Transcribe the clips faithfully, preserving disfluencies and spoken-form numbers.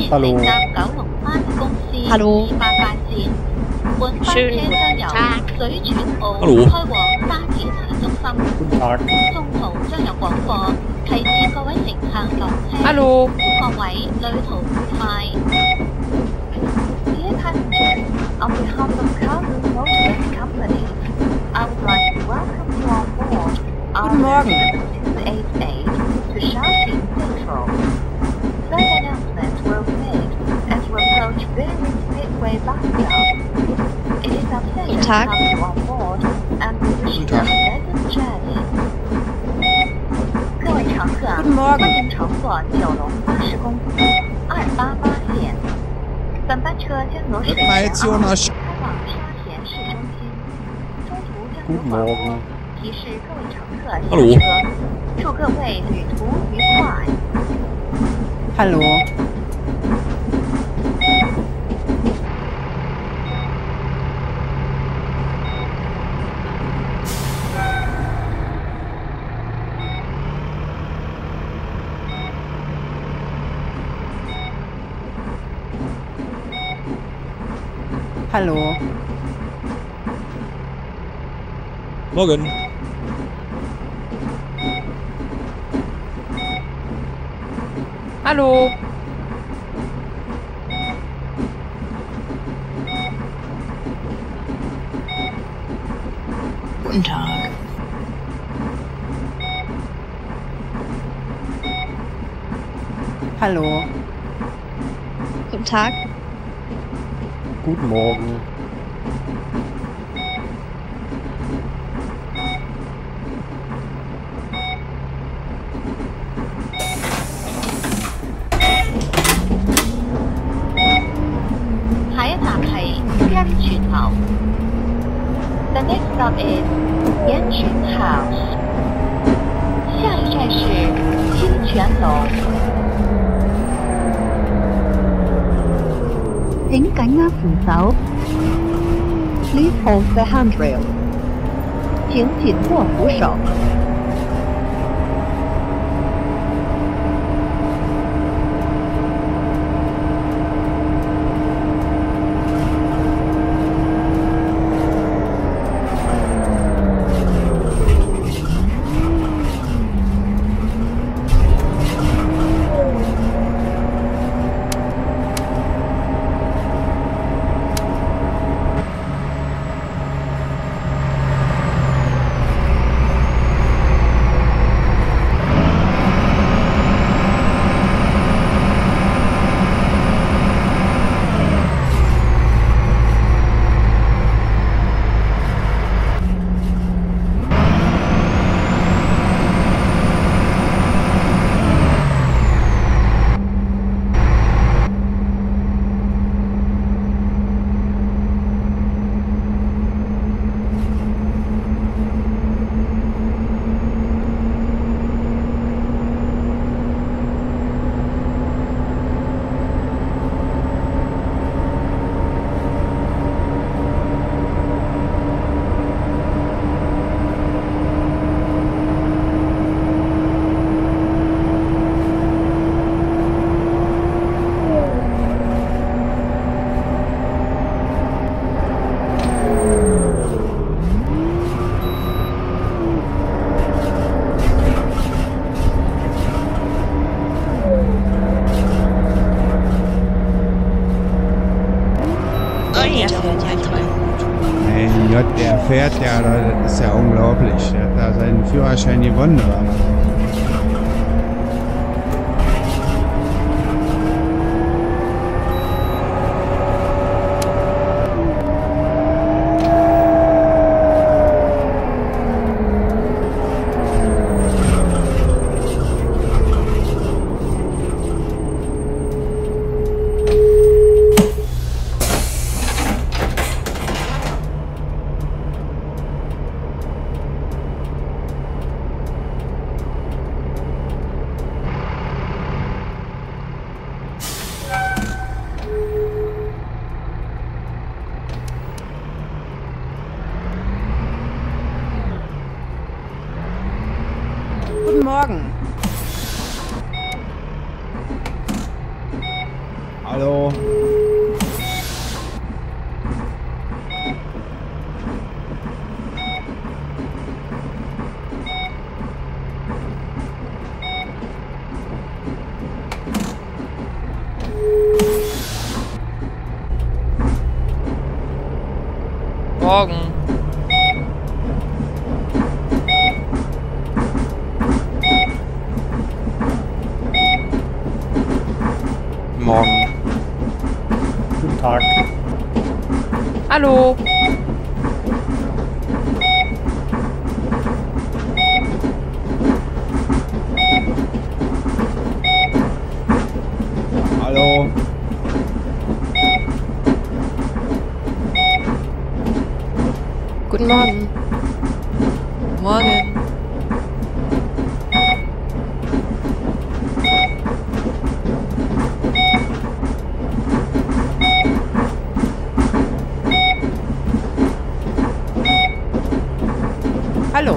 Hallo. Hallo. Schönen guten Tag. Hallo. Hallo. On behalf of Cargo Motor Company, I would like to welcome you on board Guten Morgen. two eighty-eight to Shaoxing Central. Further announcements will be made as we approach very Speedway bus stop. It is our pleasure Guten to Tag. have you on board and we wish you a Tag. pleasant journey. 各位乘客， Guten Morgen. 欢迎乘坐九龙巴士公司二八八线。本班车将由沈阳 jetzt hier nach Sch- 开往沙田市中心，中途将有 Guten 广播 Morgen. 提示各位乘客下 Hallo. 车，祝各位旅途愉快。 Hallo. Hallo. Morgen. Hallo. Guten Tag. Hallo. Guten Tag. Guten Morgen. The next stop is Yanqun House. 下一站是清泉楼。 請緊握扶手。Please hold the handrail. 請緊握扶手。 Mein Gott, der fährt ja, das ist ja unglaublich. Der hat da seinen Führerschein gewonnen, oder? Hallo. Morgen. Morgen. Guten Tag. Hallo. Hallo. Guten Morgen. Morgen. Hallo.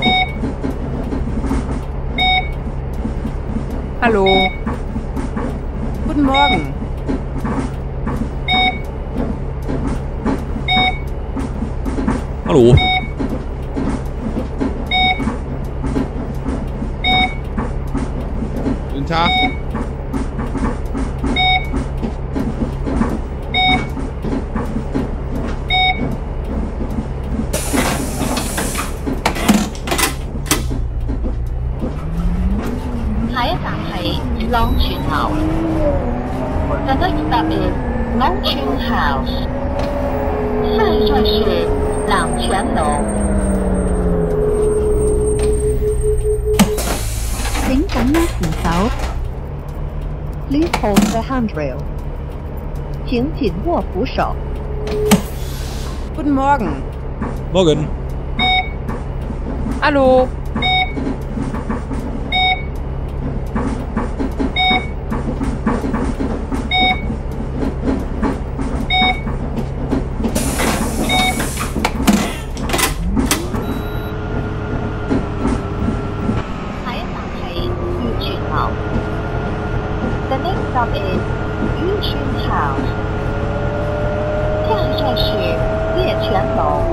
Hallo. Guten Morgen. Hallo. Guten Tag. 下一站係浪泉樓。The next stop is Longquan House。下一站是朗泉樓。 請緊握扶手。Please hold the handrail。請緊握扶手。 Guten Morgen. Morgen. Hallo. The next stop is Yuquan House。下一站是猎泉樓。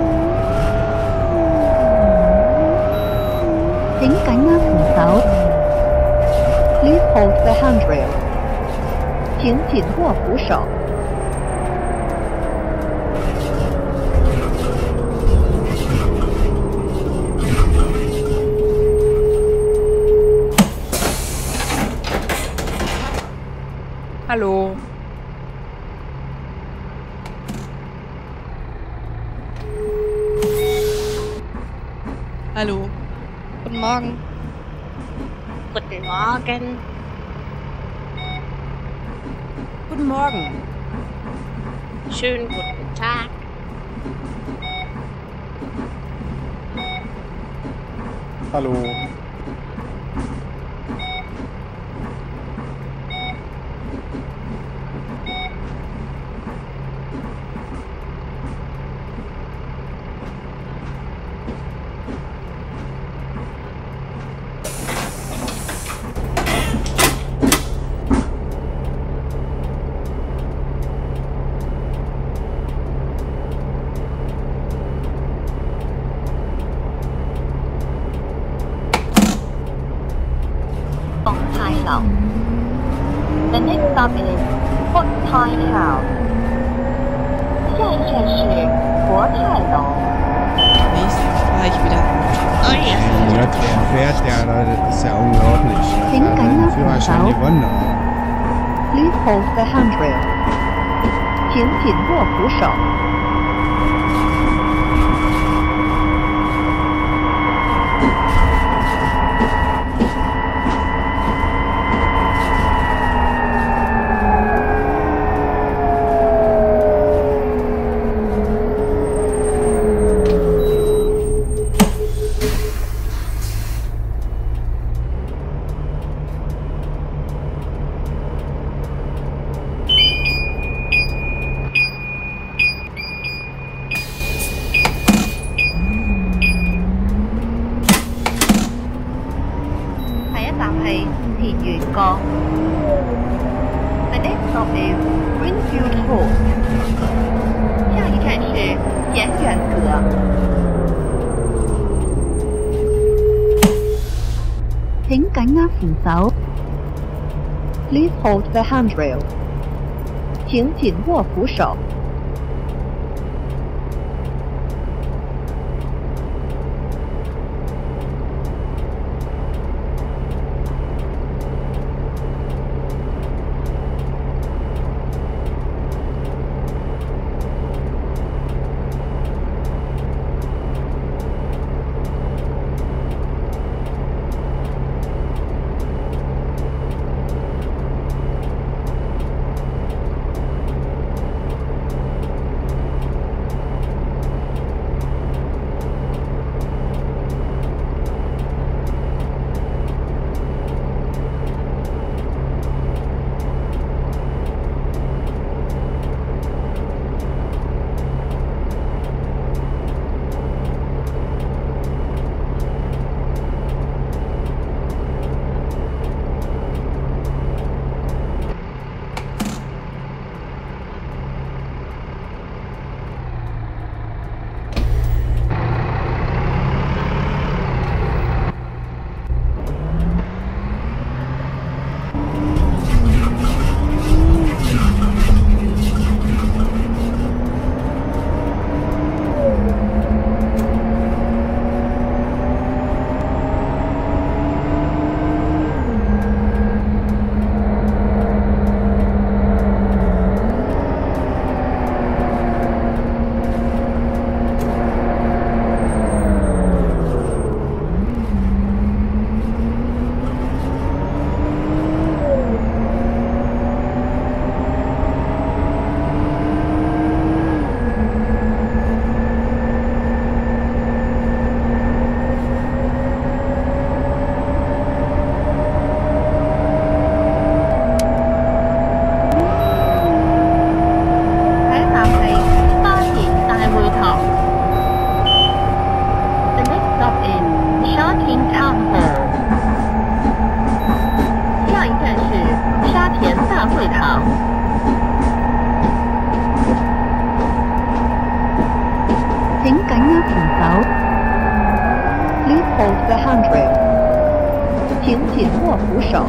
請緊握扶手。Please hold the handrail。請緊握扶手。 Hallo. Hallo. Guten Morgen. Guten Morgen. Guten Morgen. Schönen guten Tag. Hallo. The next stop is Fort Tai House。下一站是国泰樓。 Nächstes fahre ich wieder. Oh yes. Ja, der fährt ja, Leute, das ist ja unglaublich. Den Der hat kann den man Führerschein auch. gewonnen. Please hold the handrail。请紧握扶手。 下田园阁。The next stop is Greenfield Court。下一站是田园阁。請緊握扶手。Please hold the handrail。請緊握扶手。Hold the handrail， 请紧握扶手。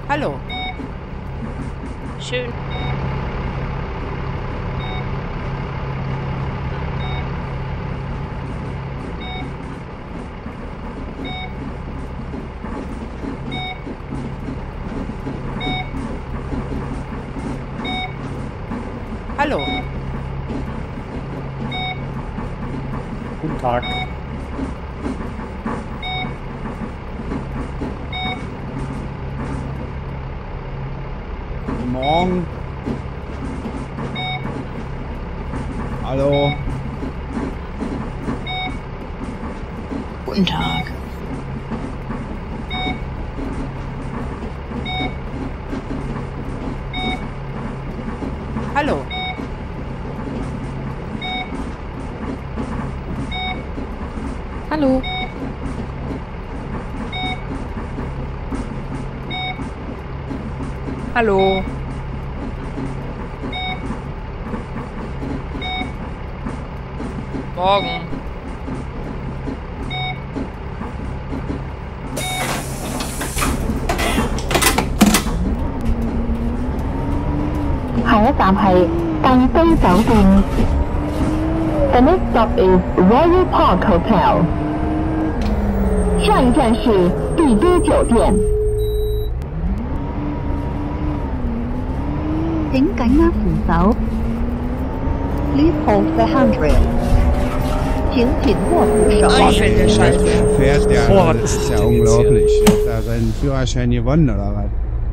Hallo. Schön. Hallo. Guten Tag. Guten Morgen. Hallo. Guten Tag. Hallo. Hallo. Hallo. Morgen. The next stop is Royal Park Hotel. 上一站是帝都酒店。請緊握扶手。Please hold the handrail. 請緊握扶手。 Oh, ich finde das Der scheiße. fährt ja, Oh, das was ist ist ja denn jetzt unglaublich. Hat er seinen Führerschein gewonnen oder was?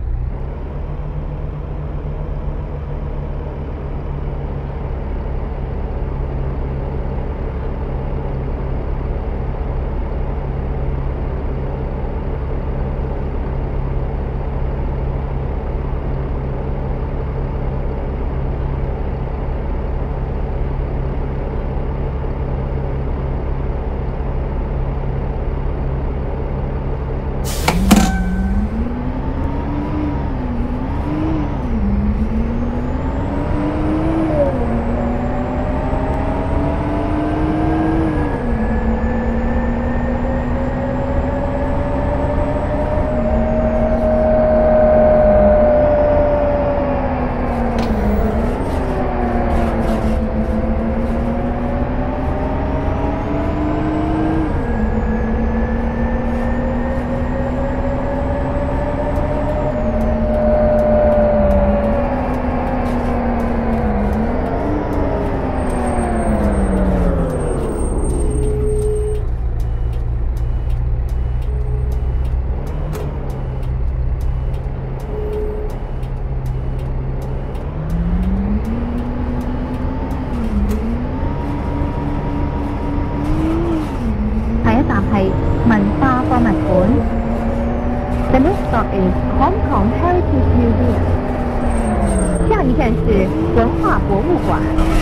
The next stop is Hong Kong Heritage Museum. 下一站是文化博物馆。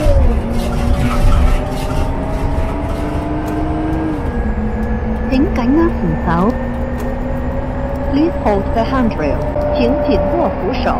請緊握扶手。Please hold the handrail. 請緊握扶手。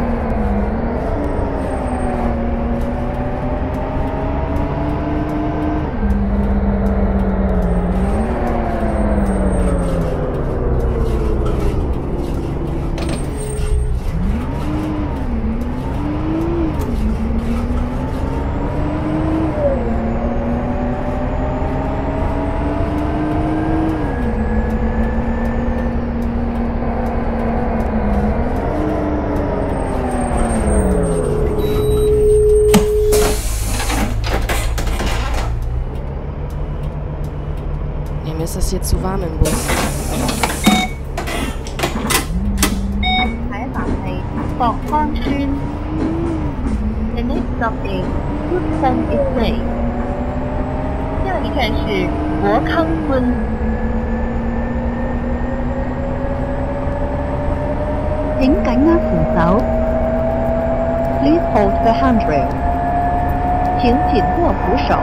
Mir ist das hier zu warm im Bus. 下一站係博康村。The next stop is Woodson Estate. 下一站是博康村。請緊握扶手。Please hold the handrail. 請緊握扶手。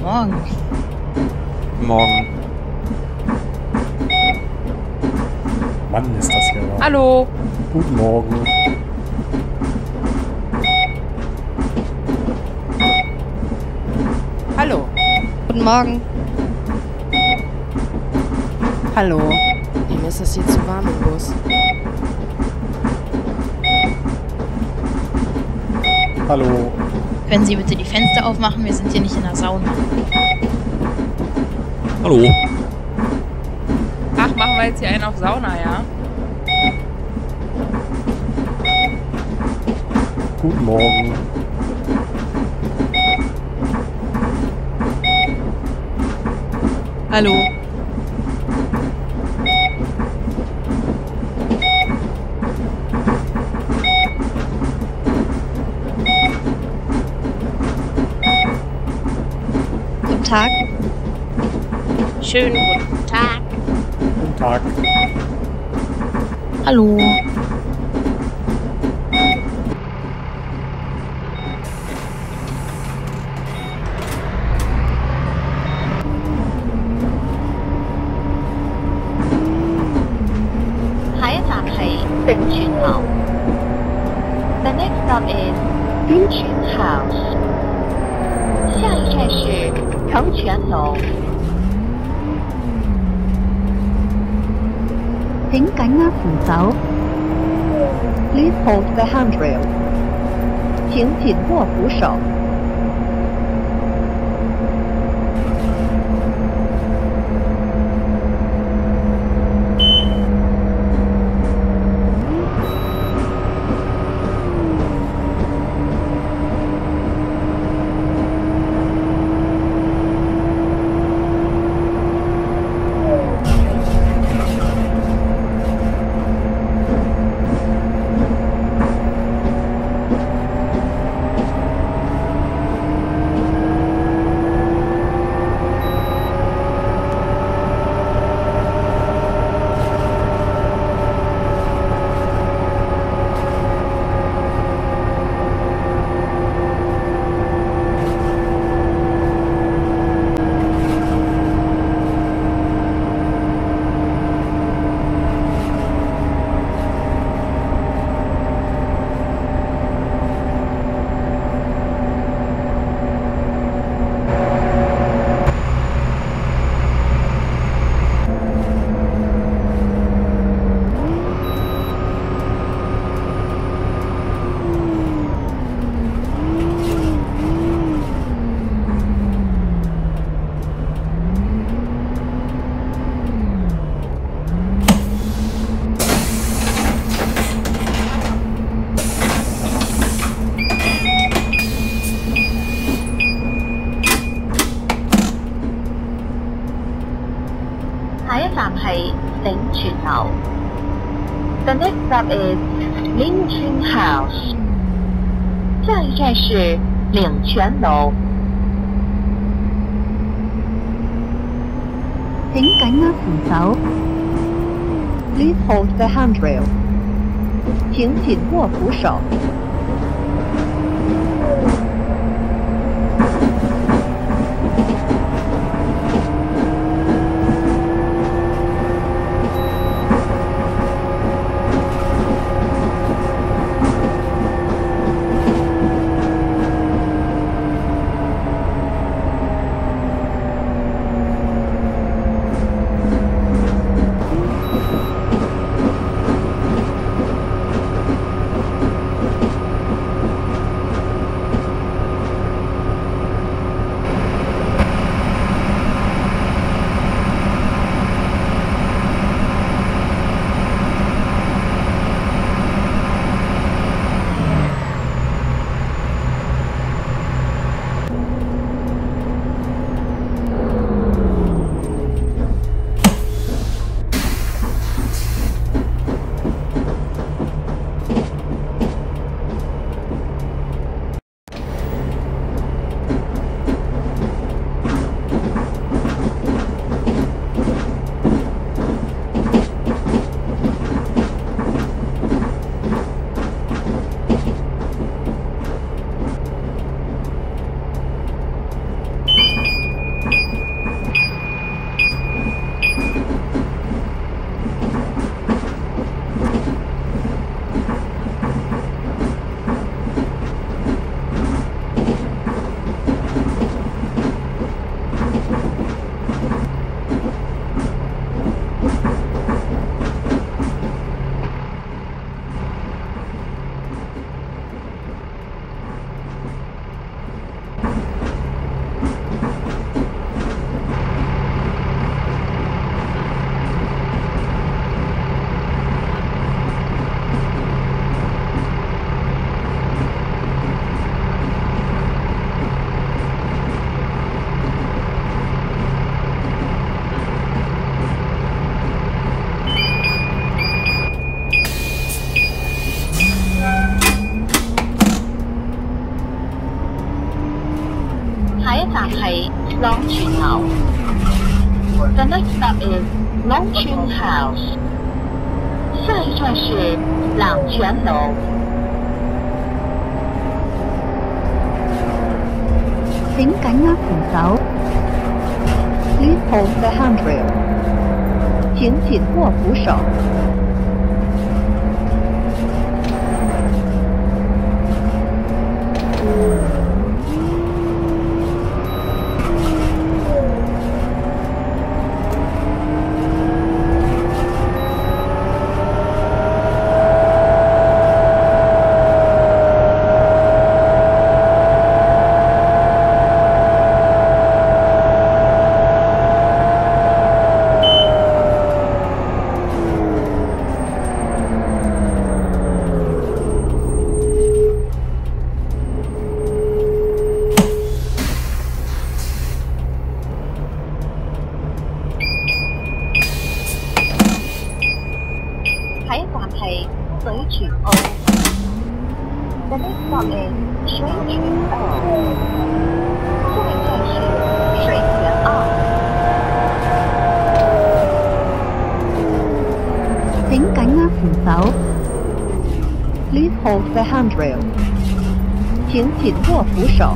Morgen. Morgen. Mann, ist das hier wahr. Hallo. Guten Morgen. Hallo. Guten Morgen. Hallo. Mir ist das hier zu warm im Bus. Hallo. Können Sie bitte die Fenster aufmachen? Wir sind hier nicht in der Sauna. Hallo. Ach, machen wir jetzt hier einen auf Sauna, ja? Guten Morgen. Hallo. Guten Tag. Schönen guten Tag. Guten Tag. Hallo. The next stop is Yunqun House. 下一站是成全楼。請緊握扶手。Please hold the handrail. 請緊握扶手。下一站係鼎全樓。The next stop is Lingjun House. 下一站是領泉樓。請緊握扶手。Please hold the handrail. 請緊握扶手。 群澳。The next stop is 龙泉 House。下一站是朗泉楼。 請緊握扶手。Please hold the handrail。請緊握扶手。 下一站係水泉澳。The next stop is 水泉澳。下一站是水泉澳。 請緊握扶手。Please hold the handrail。請緊握扶手。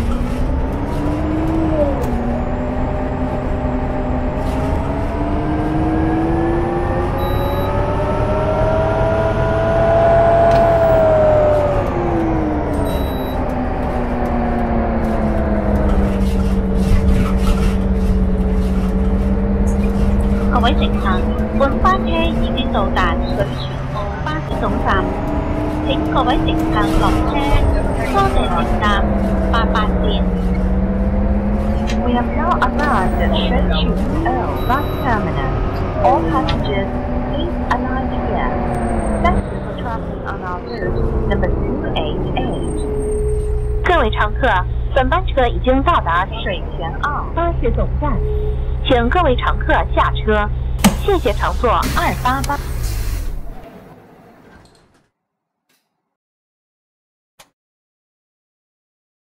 各位乘客，本班車已經到達水泉澳巴士總站，請各位乘客落車，多謝乘搭八八線。We have now arrived at Shui Chu O bus terminus. All passengers, please alight here. Thank you for traveling on our route number two eighty-eight. 各位乘客，本班车已经到达水泉澳巴士总站，请各位乘客下车，谢谢乘坐二八八。